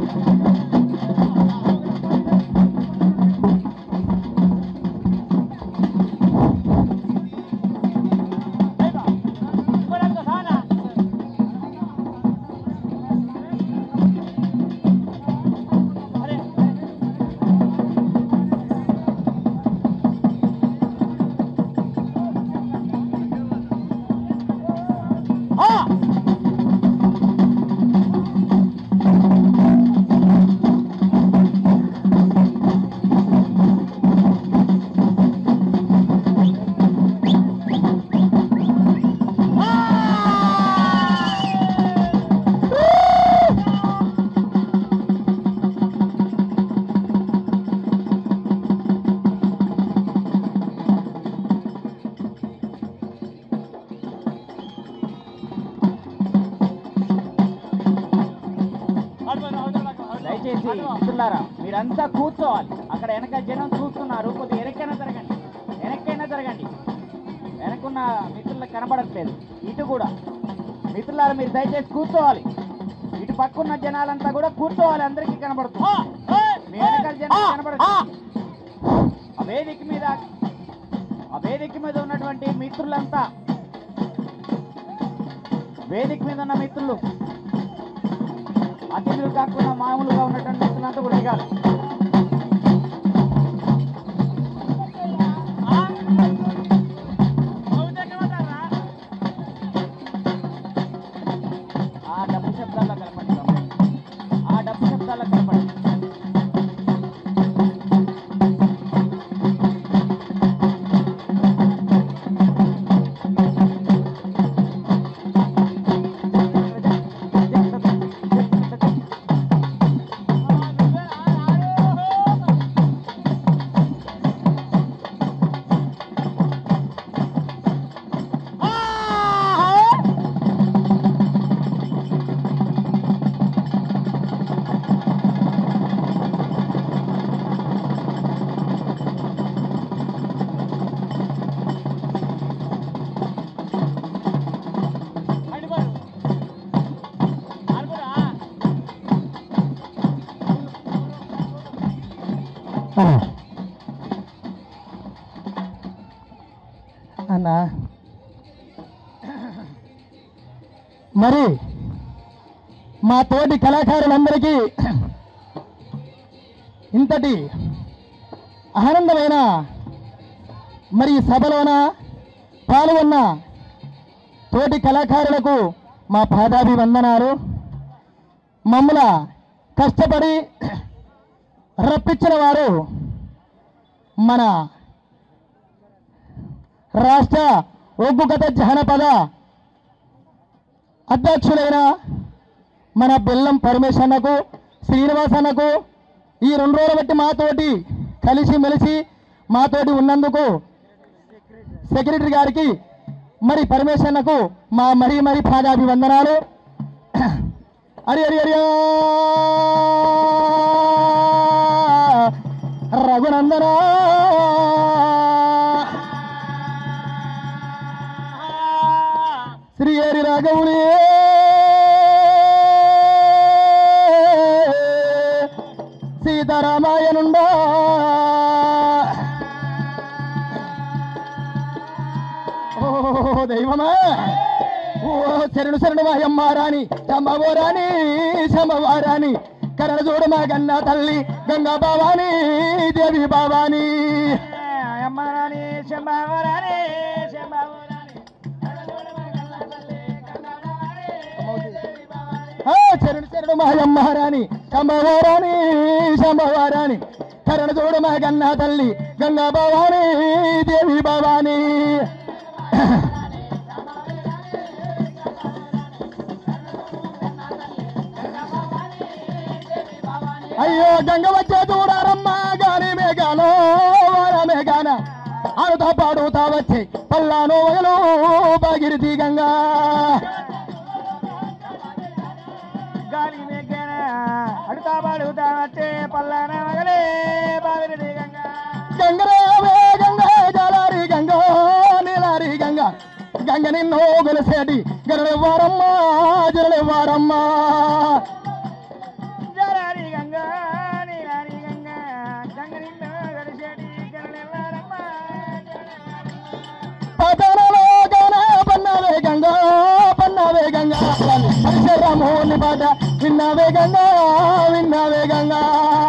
మిత్రులారా మీరంతా కూర్చోవాలి. అక్కడ వెనక జనం చూస్తున్నారు, కొద్దిగా వెనక్కైనా జరగండి. వెనకున్న మిత్రులకు కనబడట్లేదు. ఇటు కూడా మిత్రులారా మీరు దయచేసి కూర్చోవాలి. ఇటు పక్కన్న జనాలంతా కూడా కూర్చోవాలి, అందరికీ కనబడుతుంది. మీ వెనకాల జనం కనబడుతుంది. ఆ వేదిక మీద ఉన్నటువంటి మిత్రులంతా, వేదిక మీద ఉన్న మిత్రులు, అతిథులు కాకుండా మామూలుగా ఉన్నటువంటి మిత్రులంతా కూడా దిగాలి. ఆ డబ్బు శబ్దాల్లో కలపండి. అన్నా మరి మా తోటి కళాకారులందరికీ ఇంతటి ఆనందమైన మరి సభలోన పాల్గొన్న తోటి కళాకారులకు మా పాదాభివందనాలు. మమ్మల కష్టపడి రప్పించిన వారు మన రాష్ట్ర ఒగ్గుకథ జానపద అధ్యక్షులైన మన బెల్లం పరమేశ్ అన్నకు, శ్రీనివాస్ అన్నకు, ఈ 2 రోజుల బట్టి మాతోటి కలిసిమెలిసి మాతోటి ఉన్నందుకు సెక్రటరీ గారికి మరి పరమేశ్ అన్నకు మా మరీ పాదాభివందనాలు. అరి అరి అరి రఘునందన శ్రీ హరి రాఘవుని సీతారామాయనుండా ఓ దైవమా, ఓ శరణు మాయమ్మారాణి శంభవారాణి కరణ చూడు మా గన్నా తల్లి గంగా భవాని దేవి భవాని అమ్మారాణి శంభవారాణి శరణు మాయమ్మారాణి శంభవారాణి కరణ చూడు మా గన్నా తల్లి గంగా భవాని దేవి భవాని. అయ్యో గంగ వచ్చే చూడారమ్మా గాని మేఘాలో మేఘాన ఆడుతా పాడుతా వచ్చే పల్లాను వయలు భాగీరథి గంగా గాలి మేఘాన అడుతా పాడుతా వచ్చే పల్లాన వగలే భాగీరథి గంగా. గంగరే గంగా జలారి గంగా నీలారి గంగా గంగ నిన్నో గొలిసేటి గరళవారమ్మా జలారి పాట విన్నావే గంగా విన్నావే గంగా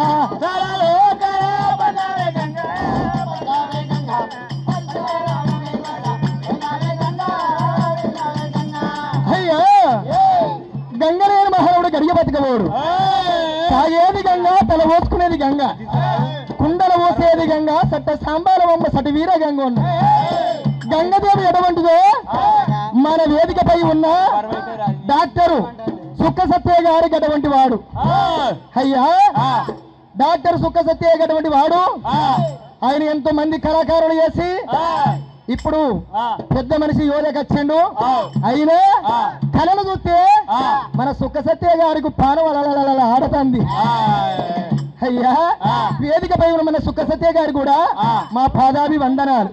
అయ్యా గంగలేని మహారావుడు గడిగ బతకబోడు తాగేది గంగా తల పోసుకునేది గంగా కుండల పోసేది గంగా సట్ట సాంబాల బొమ్మ సటి వీర గంగ ఉన్న గంగదేవి ఎటువంటిదో మన వేదికపై ఉన్న డాక్టరు సుక్క సత్య గారికి అటువంటి వాడు అయ్యా డాక్టర్ సుక్క సత్య అటువంటి వాడు ఆయన ఎంతో మంది కళాకారులు చేసి ఇప్పుడు పెద్ద మనిషి యోధకి వచ్చిండు అయినా కళను చూస్తే మన సుక్క సత్య గారికి పానం ఆడతాంది అయ్యా వేదికపై ఉన్న మన సుక్క సత్య గారు కూడా మా పాదాభి వందనాలు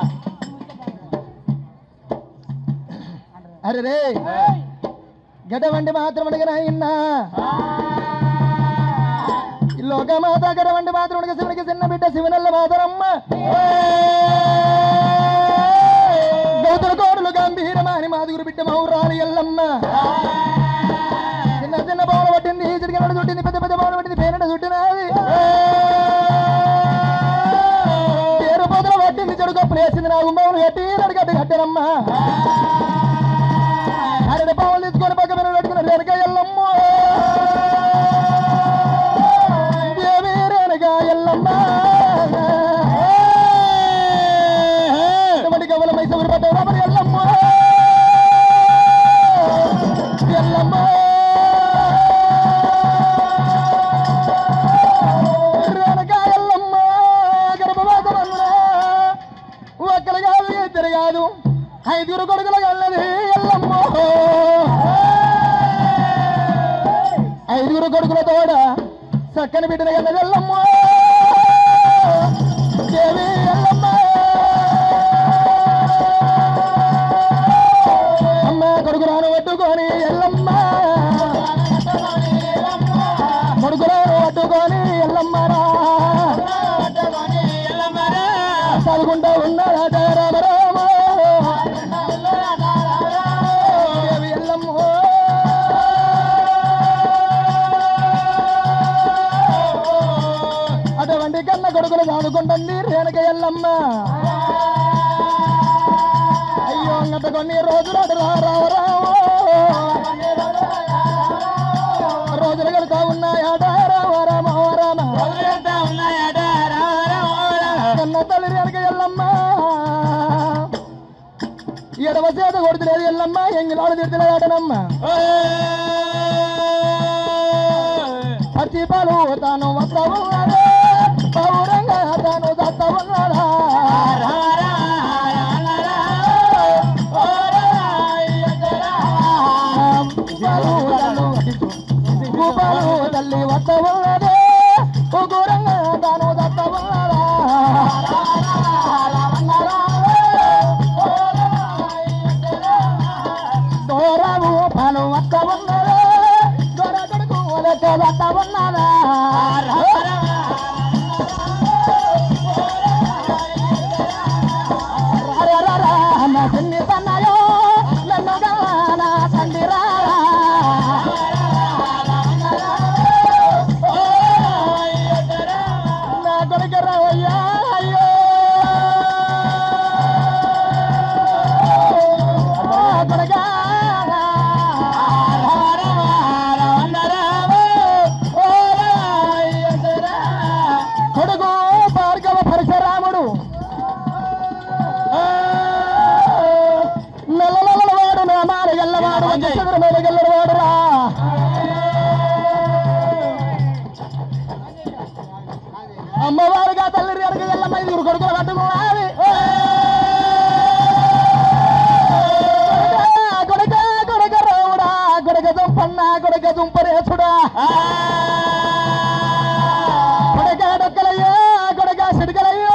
అరే రే గడవండి మాత్రం అడిగినా లోకమాత గడవండి మాత్రం అడిగ శివునికి చిన్న బిడ్డ శివనల్ల మాతరమ్మ గౌతుల కోడులు గంభీరమాని మాదుగురు బిడ్డ మౌరాలి ఎల్లమ్మ చిన్న చిన్న బౌల పట్టింది చిరిగినడు చుట్టింది పెద్ద పెద్ద బౌల పట్టింది పేనట చుట్టినది పేరు పొదలు పట్టింది చెడు కప్పులు వేసింది నా గుమ్మవులు కట్టి నడిగడ్డ కట్టినమ్మ అరటి పావులు తీసుకొని పక్క మీద పెట్టుకున్న రేణుక ఎల్లమ్మ దేవి రేణుక ఎల్లమ్మ గవల మైసూరు పట్ట రాబడి ఎల్లమ్మ ఎల్లమ్మ రేణుక ఎల్లమ్మ గర్భవాసమన్న ఒక్కరు కాదు ఇద్దరు కాదు ఐదుగురు కొడుకులు కన్నది ఎల్లమ్మ ఐదుగురు కొడుకుల తోడ చక్కని బిడ్డలు కన్నది ఎల్లమ్మ దేవి ఎల్లమ్మ అమ్మ కొడుకురాను పట్టుకొని ఎల్లమ్మ కొడుకురాను పట్టుకొని ఎల్లమ్మరా చదువుకుంటూ ఉన్నాడా రామరామ అటువంటి కన్న కొడుకులు చదువుకుంటుంది రేణుక ఎల్లమ్మ అయ్యో అంగట కొన్ని రోజులు రోజులు కడుతా ఉన్నాయాట రామ కన్న తల్లి రేణుక ఎల్లమ్మ ఎడవ చేత కొడుతులేదు ఎల్లమ్మ ఎంగిలాడు తిడుతున్నాడనమ్మ పచ్చి పాలు తాను వస్తా ఉన్నాడా పౌరంగా తాను దత్తా ఉన్నాడా తల్లి వస్తా ఉన్నాడే ఘోరంగా తాను దత్తా ఉన్నాడా దూరము పాలు వస్తా ఉన్నాడే దూర కొడుకు వస్తా ఉన్నాడా చిన్ని తన్నయో నన్ను నా తండ్రి రా నా కొడుకు రావయ్యా అయ్యో కొడుకా కొడుకు భార్గవ పరశురాముడు నెలవాడు నా మార గల్లవాడు చంద్ర మీద గల్లవాడు రా అమ్మవారుగా తల్లి రేణుక ఎల్లమ్మ ఇరువురు కొడుకులు పట్టుకున్నది కొడుక కొడుక రావుడా కొడుక దుంపన్న కొడుక దుంపరేసుడా కొడుక డొక్కలయ్యో కొడుక సిడుకలయ్యో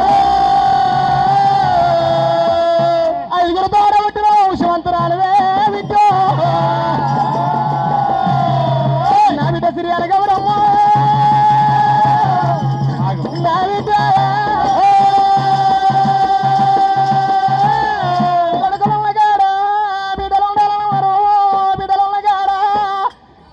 ఐదుగురు తోడ పుట్టిన వంశవంతురాలువే విద్యో నా బిడ్డ సిరియాల గౌరమ్మ నా బిడ్డ కొడుకులున్న కాడ బిడ్డలు ఉండాలన్నారు బిడ్డలున్న కాడ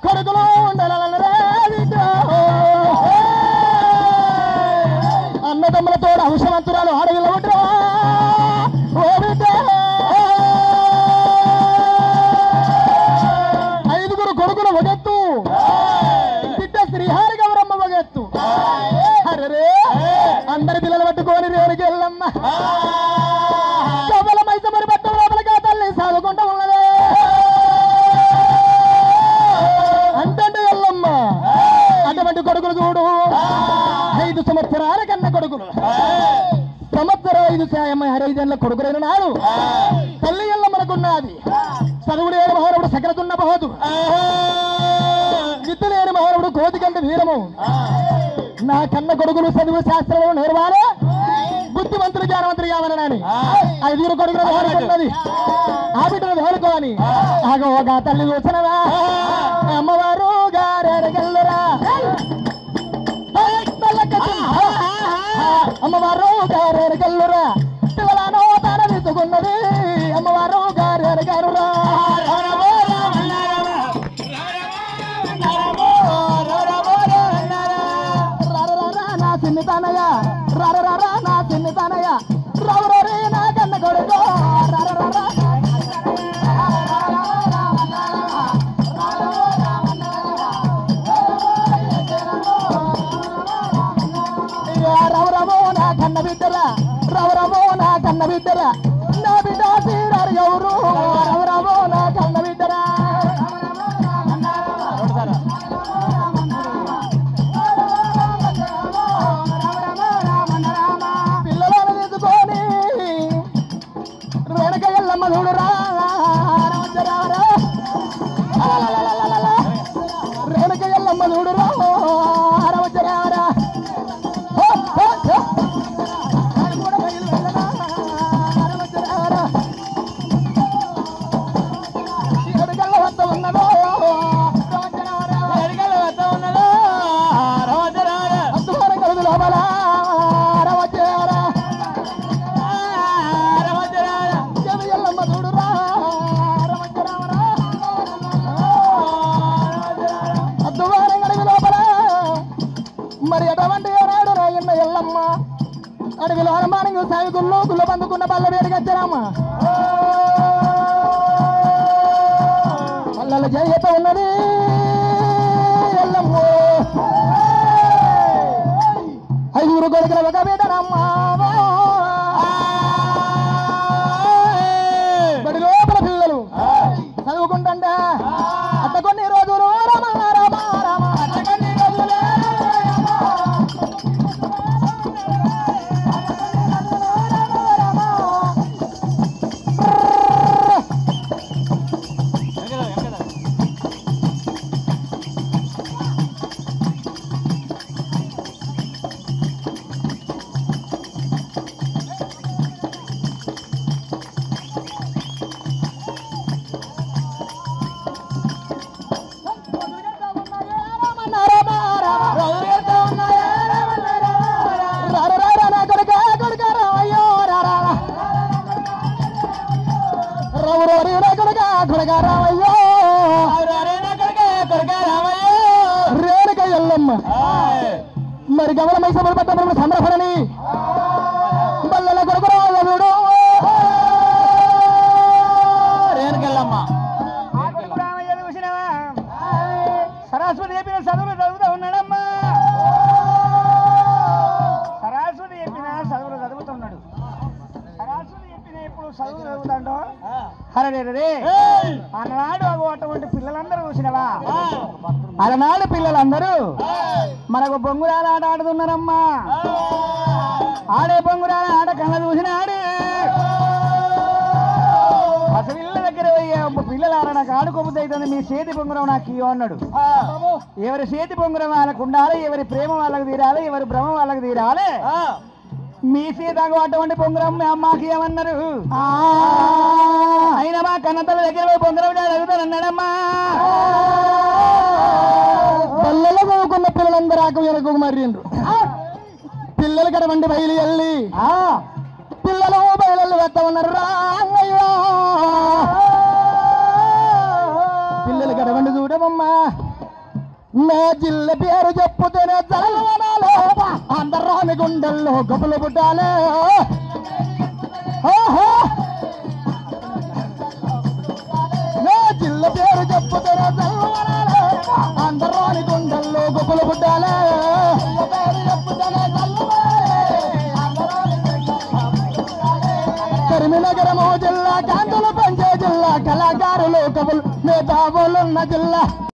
ఎత్తు అరే అందరి పిల్లలు పట్టుకొని రేణుకి వెళ్ళమ్మ కబల మైసమరి పట్టు లోపలిగా తల్లి సాగుకుంటూ ఉన్నదే అంటే వెళ్ళమ్మ అటువంటి కొడుకులు చూడు 5 సంవత్సరాల కన్నా కొడుకులు సంవత్సరం 5 సాయం 65 కొడుకులైన నాడు తల్లి ఎల్లమ్మనుకున్నది చదువు లేని మహానుడు సకలతున్న బహోదు విద్య లేని మహానుడు కోతి కంటే వీరము నా కన్న కొడుకులు చదువు శాస్త్రంలో నేర్వాలి బుద్ధిమంతులు జ్ఞానవంతులు కావాలని 5 కొడుకులు వాడుకున్నది ఆ బిడ్డను వాడుకోని ఆగో ఒక తల్లి చూసినవా అమ్మవారు గారెరగల్లరా అమ్మవారు గారెరగల్లురా పిల్లలను తాన తీసుకున్నది అమ్మవారు గారెరగరురా నా చిన్ని తనయ రరరా నా చిన్ని తనయ రవరే నా కన్న కొడుకు రవరమో నా కన్న బిడ్డరా రవరమో నా కన్న బిడ్డరా నా బిడ్డ తీరారు ఎవరు రవరమో నా కన్న బిడ్డరా పిల్లలను తీసుకొని వెనక ఎల్లమ్మ చూడురా వెనక ఎల్లమ్మ చూడురా అరవచ్చరారా మరి ఎటువంటి ఏనాడు రాయన్న ఎల్లమ్మ అడవిలో అనుమానంగా సాగుల్లో గుల్ల బందుకున్న బల్ల వేడికి వచ్చారమ్మ పల్లెల జయత ఉన్నది ఎల్లమ్మ 5 కొడుకుల ఒక బిడ్డనమ్మ బడి లోపల పిల్లలు చదువుకుంటా అట్ట కొన్ని రోజులు రేణుక ఎల్లమ్మ మరి గమల మైసూరు పట్టణ సంబరపడని బల్లల కొడుకు రావుడు రేణుకెళ్ళమ్మ సరస్వతి చెప్పిన చదువులు చదువుతూ ఉన్నాడమ్మా సరస్వతి చెప్పిన చదువులు చదువుతున్నాడు సరస్వతి చెప్పిన ఇప్పుడు చదువులు చదువుతాడో అరే అలనాడు అటువంటి పిల్లలందరూ చూసినవా అలనాడు పిల్లలందరూ మనకు బొంగురాల ఆట ఆడుతున్నారమ్మా ఆడే బొంగురాల ఆట కళ్ళ చూసినాడు పసిపిల్ల దగ్గర పిల్లలు నాకు ఆడుకోబుద్ది అవుతుంది మీ చేతి బొంగురం నాకు ఇవ్వ అన్నాడు ఎవరి చేతి బొంగురం వాళ్ళకు ఉండాలి ఎవరి ప్రేమ వాళ్ళకు తీరాలి ఎవరి భ్రమ వాళ్ళకు తీరాలి మీ సీతాకు అటువంటి పొంగరం అమ్మాకి ఏమన్నారు అయినా మా కన్నతల దగ్గర పోయి పొంగరం అడుగుతానన్నాడమ్మా పిల్లలు చదువుకున్న పిల్లలందరూ ఆకు వెనక మర్రిండ్రు పిల్లలు కడ వండి బయలు వెళ్ళి పిల్లలు బయలు వెత్త ఉన్నారు రాంగయ్యో పిల్లలు కడ వండి చూడమమ్మా నా జిల్ల పేరు చెప్పుతేనే జలవనాలో అందరాని గుండెల్లో గొప్పలు పుట్టాలే నా జిల్ల పేరు చెప్పుతేనే జలవనాలో అందరాని గుండెల్లో గొప్పలు పుట్టాలే బాబోలున్న జిల్లా